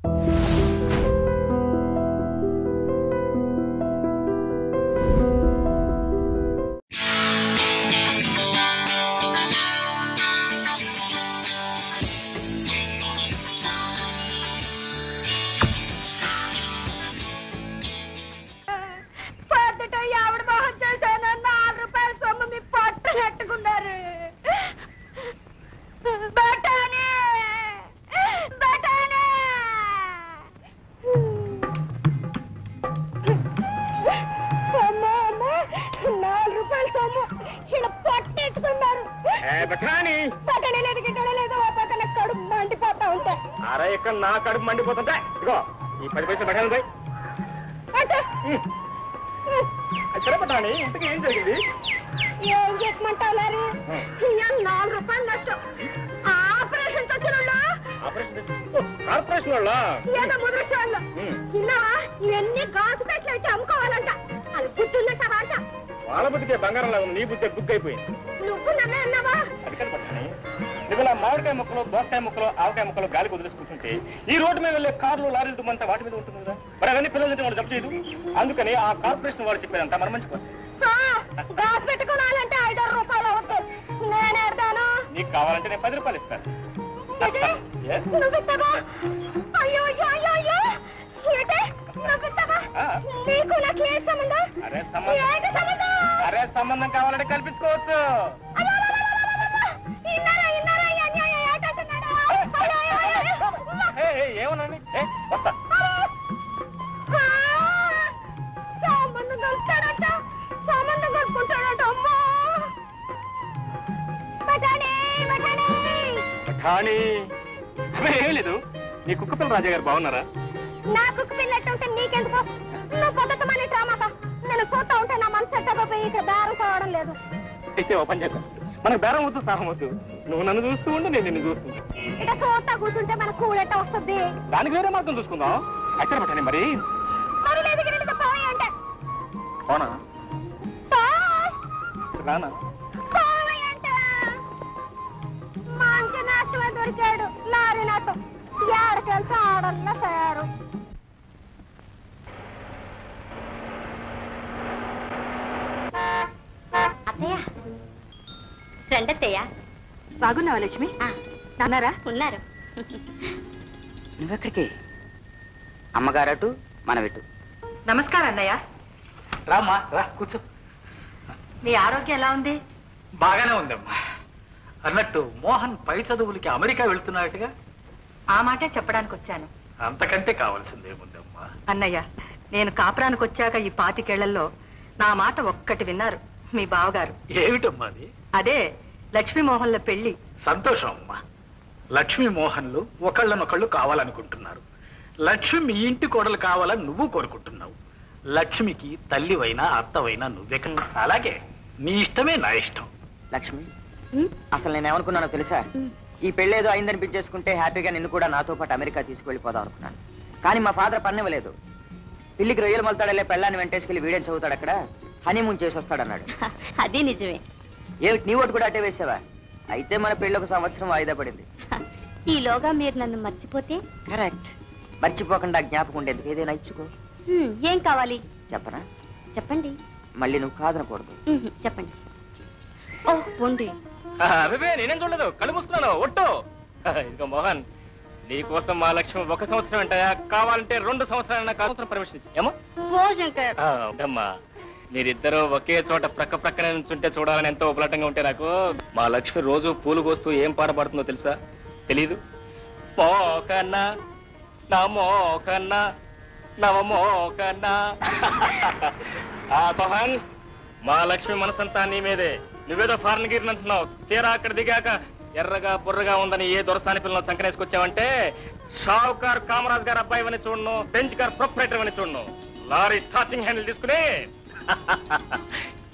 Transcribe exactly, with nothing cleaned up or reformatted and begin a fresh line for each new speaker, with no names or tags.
అరే ఇక్కడ నా కడుపు మండిపోతుంటే ఇదిగో ఈ పది పైసలు పెట్టాలి సరే పట్టాని ఇంతకీ ఏం జరిగింది?
ఏం చెప్పమంటారు నాలుగు రూపాయలు నష్టం. ఆపరేషన్ వచ్చిన
కార్పొరేషన్ వాళ్ళ
ఏదో ముద్రొచ్చే వాళ్ళు ఇన్నావా ఇవన్నీ గాజు పెట్లు అయితే అమ్ముకోవాలంట. అది గుర్తుందంట వాట
వాళ్ళ బుద్ధికే బంగారం లాగా నీ బుద్ధి బుక్ అయిపోయింది.
నువ్వు నన్నే అన్నావా?
అది కదా పట్టాని ఇవాళ మామిడికాయ మొక్కలు దోసకాయ మొక్కలు ఆవకాయ మొక్కలు గాలి కుదిరేసుకుంటుంటే ఈ రోడ్డు మీద వెళ్ళే కార్లు లారీలు దుమ్మంతా వాటి మీద ఉంటుంది కదా. మరి అవన్నీ పిల్లలు వాళ్ళు జప్ చేయదు. అందుకని ఆ కార్పొరేషన్ వాళ్ళు చెప్పేదంతా మన మంచి కోసం.
గాజు పెట్టుకోవాలంటే ఐదారు రూపాయలు అవుతాయి. నేను ఎడతాను.
నీకు కావాలంటే నేను పది రూపాయలు ఇస్తాను.
నువ్వు ఇస్తావా? అయ్యో అయ్యో అయ్యో అయ్యో ఏంటే నువ్వు ఇస్తావా? నీకు నాకు ఏ సంబంధం?
అరే సంబంధం అరే సంబంధం కావాలంటే కల్పించుకోవచ్చు. ఏమన్నా వస్తా
సంబంధం కలుస్తాడట సంబంధం కలుపుకుంటాడట. అమ్మా
ఏం లేదు. నీ కుక్క పిల్ల రాజా గారు బాగున్నారా?
నా కుక్క పిల్లట్టు ఉంటే నీకెందుకు? నువ్వు పొద్దుతమని రామాక నేను పోతా ఉంటే నా మనసు ఎట్టకపోయి ఇక్కడ బేరం కావడం లేదు.
అయితే ఓ పని చేద్దాం. మనకు బేరం వద్దు సాహం వద్దు. నువ్వు నన్ను చూస్తూ ఉండు నేను నిన్ను చూస్తుంటా.
ఇక చూస్తా కూర్చుంటే మన కూడెట్ట వస్తుంది.
దానికి వేరే మార్గం చూసుకుందాం. అయితే పట్టని మరి
మరి లేదు గిరి పోయి అంటే
పోనా రానా
మంచి నాటమే దొరికాడు. లారీ నాటం ఏడకెళ్తే ఆడల్లా తయారు.
అత్తయ్య రండి అత్తయ్య.
బాగున్నావా లక్ష్మి? నాన్నారా?
ఉన్నారు.
నువ్వెక్కడికి? అమ్మగారటు మనవిటు.
నమస్కారం అన్నయ్య.
రామ్మా రా కూర్చో.
నీ ఆరోగ్యం ఎలా ఉంది?
బాగానే ఉందమ్మా. అన్నట్టు మోహన్ పై చదువులకి అమెరికా వెళ్తున్నాడుగా?
ఆ మాటే చెప్పడానికి వచ్చాను.
అంతకంటే కావాల్సిందేముందమ్మా.
అన్నయ్య నేను కాపురానికి వచ్చాక ఈ పాతికేళ్లలో నా మాట ఒక్కటి విన్నారు మీ బావగారు.
ఏమిటమ్మా అది?
అదే లక్ష్మీమోహన్ల పెళ్లి.
సంతోషం అమ్మా. లక్ష్మీ మోహన్లు ఒకళ్ళనొకళ్ళు కావాలనుకుంటున్నారు. లక్ష్మి మీ ఇంటి కోడలు కావాలని నువ్వు కోరుకుంటున్నావు. లక్ష్మికి తల్లివైనా అత్తవైనా నువ్వే. అలాగే నీ ఇష్టమే నా ఇష్టం.
లక్ష్మి అసలు నేనేమనుకున్నానో తెలుసా? ఈ పెళ్ళేదో అయిందనిపించేసుకుంటే హ్యాపీగా నిన్ను కూడా నాతో పాటు అమెరికా తీసుకువెళ్ళిపోదాం అనుకున్నాను. కానీ మా ఫాదర్ పన్నివ్వలేదు. పిల్లికి రొయ్యలు మొలతాడలే పెళ్ళాన్ని వెంటేసుకెళ్ళి వీడేం చదువుతాడు అక్కడ హనీమూన్ చేసి వస్తాడన్నాడు.
అది నిజమే.
ఏమిటి నీ ఓటు కూడా అటే వేసావా? అయితే మన పెళ్ళి ఒక సంవత్సరం వాయిదా పడింది.
ఈలోగా మీరు నన్ను మర్చిపోతే?
కరెక్ట్. మర్చిపోకుండా జ్ఞాపకం ఉండేది ఏదైనా ఇచ్చుకో.
ఏం కావాలి
చెప్పనా?
చెప్పండి.
మళ్ళీ నువ్వు కాదనకూడదు.
చెప్పండి. ఓ పొండి.
అదే నేనేం చూడలేదు, కళ్ళు మూసుకున్నాను. ఒట్టు ఇదిగో మోహన్, నీకోసం మా లక్ష్యం ఒక సంవత్సరం అంటాయా కావాలంటే రెండు సంవత్సరాలైనా సంవత్సరం పర్మిషన్ ఇచ్చి ఏమో. అమ్మా మీరిద్దరూ ఒకే చోట ప్రక్క ప్రక్కనే నుంచుంటే చూడాలని ఎంతో ఉపలటంగా ఉంటే నాకు. మా లక్ష్మి రోజు పూలు కోస్తూ ఏం పాట పాడుతుందో తెలుసా? తెలీదు? మోకన్నా నా మోకన్నా నవ మోకన్నా. ఆ మోహన్, మా లక్ష్మి మనసంతా నీ మీదే. నువ్వేదో ఫారెన్ గిరిని అంటున్నావు. తీరా అక్కడ దిగాక ఎర్రగా బుర్రగా ఉందని ఏ దొరసాని పిల్లలు సంకనేసుకొచ్చావంటే షావుకార్ కామరాజ్ గారు అబ్బాయి అని చూడను, బెంచ్ కార్ ప్రొపరేటర్ అని చూడను. లారీ స్టార్టింగ్ హ్యాండిల్ తీసుకుని